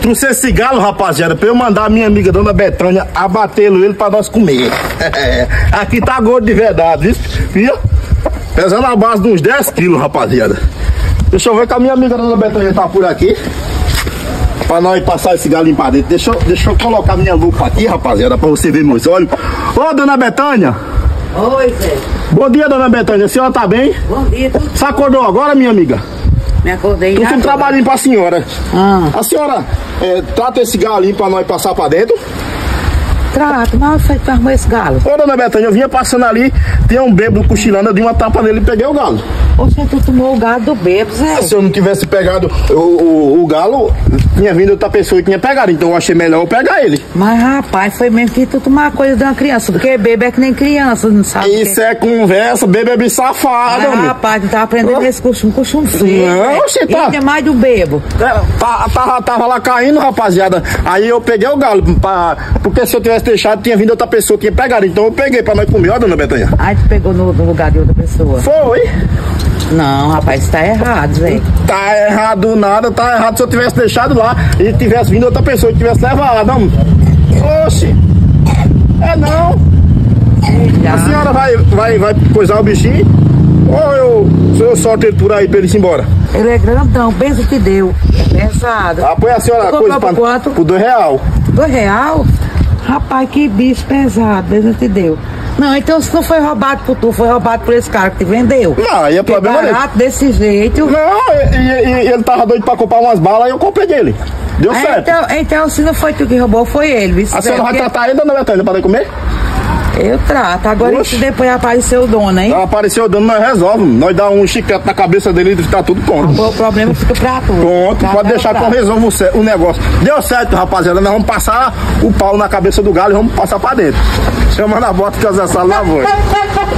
trouxe esse galo, rapaziada, pra eu mandar a minha amiga Dona Betânia abatê-lo ele pra nós comer. Aqui tá gordo de verdade, viu? Pesando a base de uns 10 quilos, rapaziada. Deixa eu ver que a minha amiga Dona Betânia tá por aqui. Pra nós passar esse galinho pra dentro. Deixa eu colocar minha lupa aqui, rapaziada, pra você ver meus olhos. Ô, Dona Betânia. Oi, Zé. Bom dia, Dona Betânia. A senhora tá bem? Bom dia. Você acordou agora, minha amiga? Me acordei. Eu tenho um trabalhinho pra senhora. A senhora trata esse galinho pra nós passar pra dentro? Trato, mas você arrumou esse galo. Ô, Dona Betânia, eu vinha passando ali, tinha um bêbado cochilando, eu dei uma tapa nele e peguei o galo. Você tu tomou o galo do bêbado, Zé? Se eu não tivesse pegado o galo, tinha vindo outra pessoa e tinha pegado, então eu achei melhor eu pegar ele. Mas, rapaz, foi mesmo que tu tomou uma coisa de uma criança, porque bebê é que nem criança, não sabe? Isso é conversa, bebê safado, mas, rapaz, tu tá aprendendo esse costume feio. Não, você tá... E tem mais do bebo. Tava lá caindo, rapaziada. Aí eu peguei o galo, porque se eu tivesse deixado, tinha vindo outra pessoa, tinha pegado. Então eu peguei pra nós comer, ó, Dona Betânia. Aí tu pegou no lugar de outra pessoa. Foi. Não, rapaz, tá errado, Zé. Tá errado nada, tá errado se eu tivesse deixado lá e tivesse vindo outra pessoa e tivesse levado. Não. Oxi. É não. A senhora vai coisar o bichinho? Ou eu solto ele por aí pra ele ir embora? Ele é grandão, benção te deu. Pesado. Põe a senhora a coisa pra... quanto? Por R$2. R$2? Rapaz, que bicho pesado, Deus te deu. Não, então se não foi roubado por tu, foi roubado por esse cara que te vendeu. Não, aí é problema dele. Barato desse jeito. Não, ele tava doido pra comprar umas balas e eu comprei dele. Deu certo. Então, se não foi tu que roubou, foi ele. Viu? A senhora vai tratar ele, Dona Betânia, pra comer? Eu trato. Agora se depois apareceu o dono, hein? Apareceu o dono, nós resolvemos. Nós dá um chiclete na cabeça dele e tá tudo pronto. O problema fica pra tu. Pronto, pode deixar que eu resolvo o negócio. Deu certo, rapaziada. Nós vamos passar o pau na cabeça do galo e vamos passar pra dentro. Chama na bota que as assadas lá, voz.